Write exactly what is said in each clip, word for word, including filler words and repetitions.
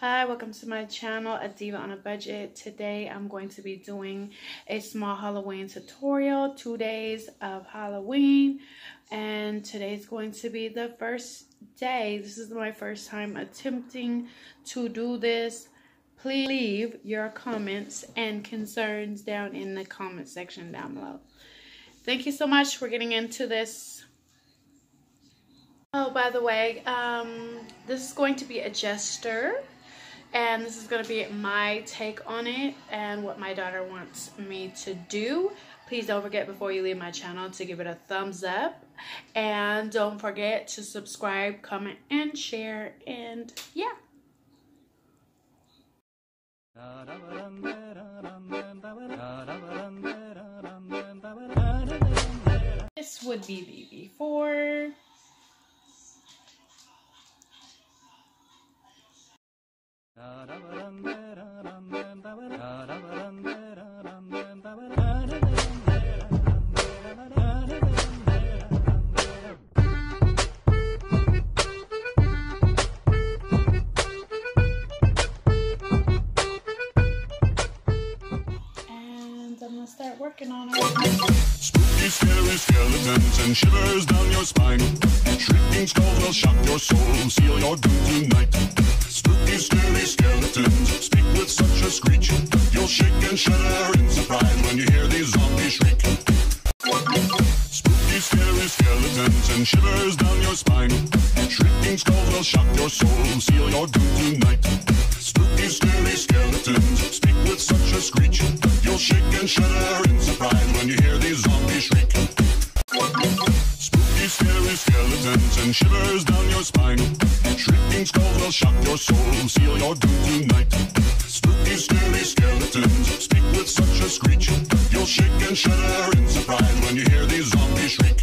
Hi, welcome to my channel, A Diva on a Budget. Today I'm going to be doing a small Halloween tutorial, two days of Halloween, and today's going to be the first day. This is my first time attempting to do this. Please leave your comments and concerns down in the comment section down below. Thank you so much for getting into this. Oh, by the way, um, this is going to be a gesture. And this is going to be my take on it and what my daughter wants me to do. Please don't forget before you leave my channel to give it a thumbs up. And don't forget to subscribe, comment, and share. And yeah. This would be the before. And I'm gonna start working on it. Spooky, scary skeletons and shivers down your spine. Shrieking skulls will shock your soul, seal your doom tonight. Spooky, scary skeletons speak with such a screech. You'll shake and shudder in surprise when you hear these zombies shriek. Spooky, scary skeletons and shivers down your spine. Shrieking skulls will shock your soul, seal your doom tonight. Spooky, scary skeletons speak with such a screech. You'll shake and shudder in surprise when you hear these zombies shriek. Spooky, scary skeletons and shivers down your spine. Shrieking skulls will shock your soul, seal your doom tonight. Spooky, scary skeletons speak with such a screech. You'll shake and shudder in surprise when you hear these zombies shriek.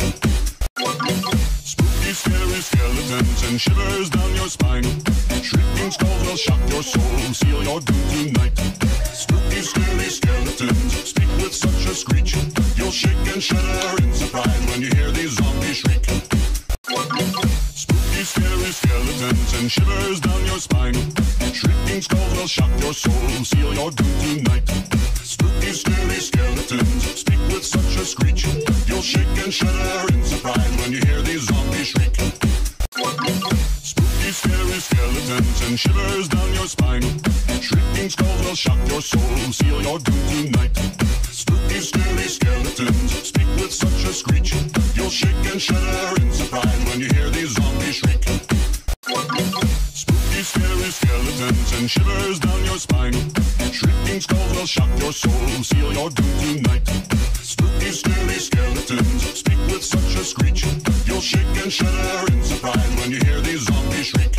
Spooky, scary skeletons and shivers down your spine. Shrieking skulls will shock your soul, seal your doom tonight. Spooky, scary skeletons speak with such a screech. You'll shake and shudder in surprise when you hear these zombies shriek. Spooky, scary skeletons and shivers down your spine. Shrieking skulls will shock your soul, seal your doom tonight. Spooky, scary skeletons speak with such a screech. You'll shake and shudder in surprise when you hear these zombies shriek. Spooky, scary skeletons and shivers down your spine. Shrieking skulls will shock your soul, seal your doom tonight. Spooky, scary skeletons speak with such a screech. You'll shake and shudder in surprise when you hear these zombies shriek. Spooky, scary skeletons and shivers down your spine. Shrieking skulls will shock your soul, seal your doom tonight. Spooky, scary skeletons speak with such a screech. You'll shake and shudder in surprise when you hear these zombies shriek.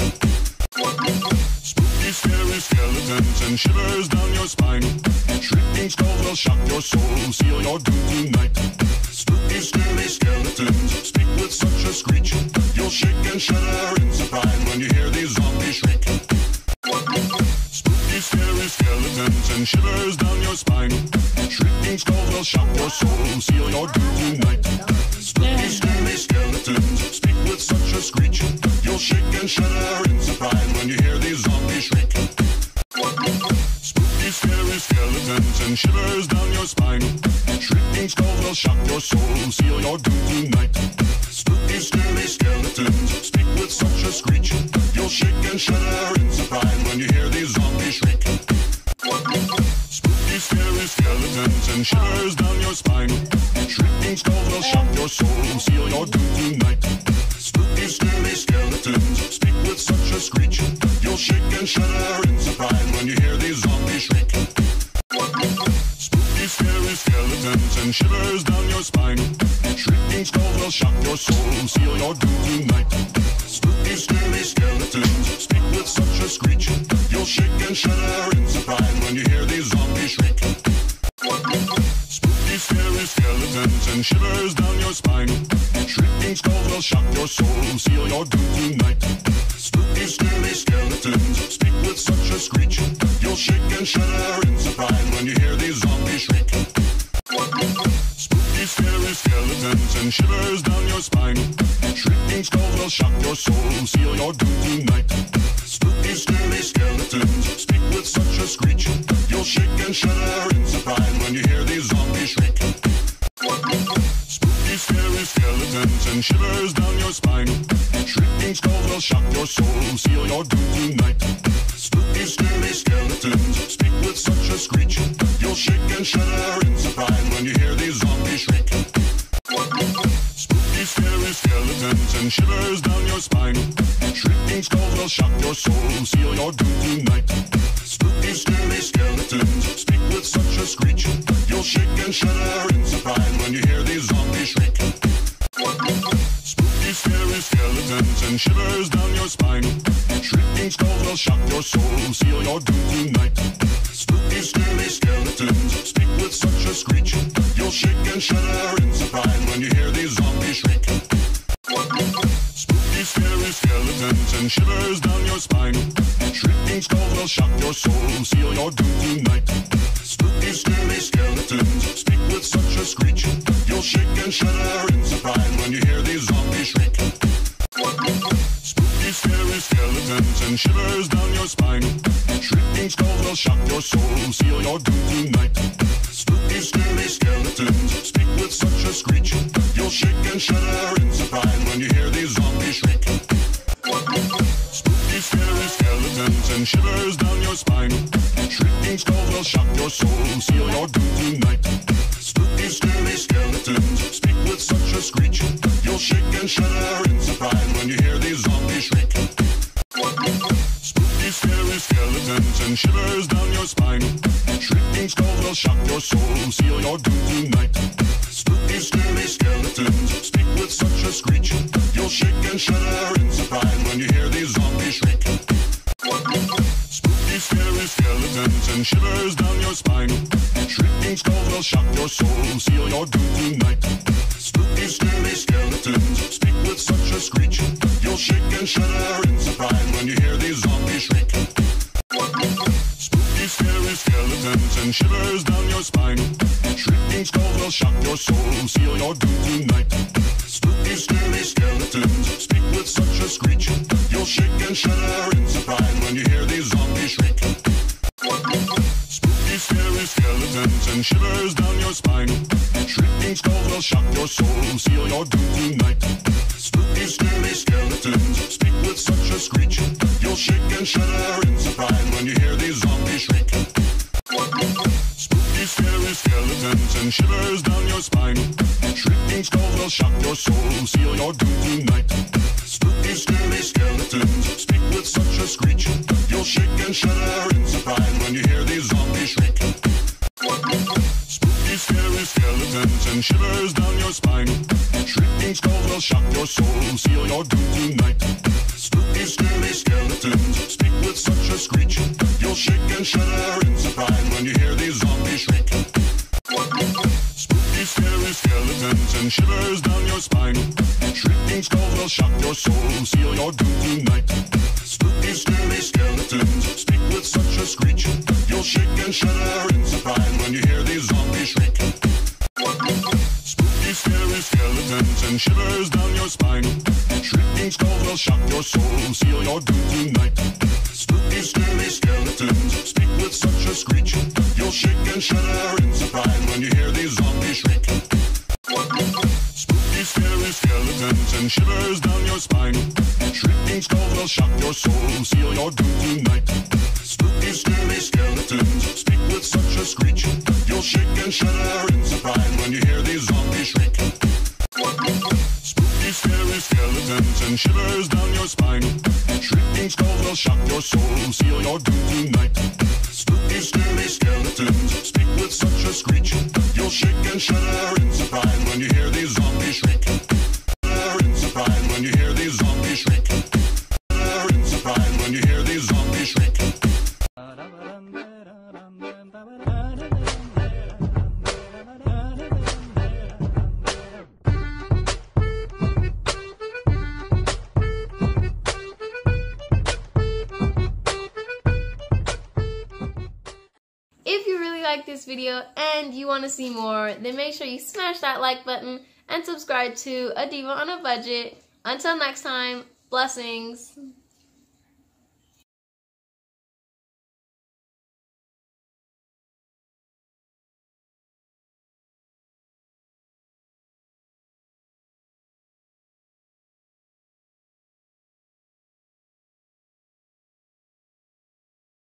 Spooky, scary skeletons and shivers down your spine. Shrieking skulls will shock your soul, seal your doom tonight. Spooky, scary skeletons speak with such a screech. You'll shake and shudder in surprise when you hear these zombies shriek. Spooky, scary skeletons and shivers down your spine. Shrieking skulls will shock your soul, seal your doom tonight. Spooky, scary skeletons speak with such a screech. You'll shake and shudder in surprise when you hear these zombies shriek. Spooky, scary skeletons and shivers down your spine. Shrieking skulls will shock your soul, seal your doom tonight. Spooky, scary skeletons speak with such a screech. You'll shake and shudder in surprise when you hear these zombies shriek. Spooky, scary skeletons and shivers down your spine. Shrieking skulls will shock your soul, seal your doom tonight. Spooky, scary skeletons speak with such a screech. You'll shake and shudder in surprise when you hear these zombies shriek. Spooky, scary skeletons and shivers down your spine. Shrieking skulls will shock your soul, seal your doom tonight. Spooky, scary skeletons speak with such a screech. You'll shake and shudder in surprise when you hear these zombies shriek. Spooky, scary skeletons and shivers down your spine. Shrieking skulls will shock your soul, seal your doom tonight. Spooky, scary skeletons speak with such a screech. You'll shake and shudder in surprise when you hear these zombies shriek. Spooky, scary skeletons and shivers down your spine. Shrieking skulls will shock your soul, seal your doom tonight. Spooky, scary skeletons and shudder in surprise when you hear these zombies shriek. Spooky, scary skeletons and shivers down your spine. Shrieking skulls will shock your soul, seal your doom tonight. Spooky, scary skeletons speak with such a screech. You'll shake and shudder in surprise when you hear these zombies shriek. Spooky, scary skeletons and shivers down your spine. Shrieking skulls will shock your soul, seal your doom tonight. Spooky, scary skeletons speak with such a screech. You'll shake and shudder in surprise when you hear these zombies shriek. Spooky, scary skeletons and shivers down your spine. Shrieking skulls will shock your soul, seal your doom tonight. Spooky, scary skeletons speak with such a screech. You'll shake and shudder in surprise when you hear these zombies shriek. Spooky, scary skeletons and shivers down your spine. Shrieking skulls will shock your soul, seal your doom tonight. Spooky, scary skeletons speak with such a screech. You'll shake and shudder in surprise when you hear these zombies shriek. Spooky, scary skeletons and shivers down your spine. Shrieking skulls will shock your soul, seal your doom tonight. Spooky, scary skeletons speak with such a screech. You'll shake and shudder in surprise when you hear these zombies shriek. Spooky, scary skeletons and shivers down your spine. Shrieking skulls will shock your soul, seal your doom tonight. Spooky, scary skeletons speak with such a screech. You'll shake and shudder in surprise when you hear these zombies shriek. Spooky, scary skeletons and shivers down your spine. Shrieking skulls will shock your soul, seal your doom tonight. Spooky, scary skeletons speak with such a screech. You'll shake and shudder in surprise when you hear these zombies shriek. Spooky, scary skeletons and shivers down your spine. Shrieking skulls will shock your soul, seal your doom tonight. Spooky, scary skeletons speak with such a screech. You'll shake and shudder in surprise when you hear these zombies shriek. Spooky, scary skeletons and shivers down your spine. Shrieking skulls will shock your soul, seal your doom tonight. Spooky, scary skeletons speak with such a screech. You'll shake and shudder in surprise when you hear these zombies shriek. Spooky, scary skeletons and shivers down your spine. Shrieking skulls will shock your soul, seal your doom tonight. Spooky, scary skeletons speak with such a screech. You'll shake and shudder in surprise when you hear these zombies shriek. Spooky, scary skeletons and shivers down your spine. Shrieking skulls will shock your soul, seal your doom tonight. Spooky, scary skeletons speak with such a screech. You'll shake and shudder in surprise when you hear these zombies shriek. Spooky, scary skeletons and shivers down your spine. Shrieking skulls will shock your soul, seal your doom tonight. Spooky, scary skeletons speak with such a screech. You'll shake and shudder in surprise when you hear these zombies shriek. Spooky, scary skeletons and shivers down your spine. Shrieking skulls will shock your soul, seal your doom tonight. Spooky, scary skeletons speak with such a screech. You'll shake and shudder in surprise when you hear these zombies shriek. Spooky, scary skeletons and shivers down your spine. Shrieking skulls will shock your soul, seal your doom tonight. Spooky, scary skeletons speak with such a screech. You'll shake and shudder in surprise when you hear these zombies shriek. Spooky, scary skeletons and shivers down your spine. Shrieking skulls will shock your soul, seal your doom tonight. Spooky, scary skeletons speak with such a screech. You'll shake and shudder in surprise when you hear these zombies shriek. Spooky, scary skeletons and shivers down your spine. Shrieking skulls will shock your soul, seal your doom tonight. Spooky, scary skeletons speak with such a screech. You'll shake and shudder in surprise when you hear these zombies shriek. Shudder in surprise when you hear these zombies shriek. Shudder in surprise when you hear these zombies shriek. If you really like this video and you want to see more, then make sure you smash that like button and subscribe to A Diva on a Budget. Until next time, blessings.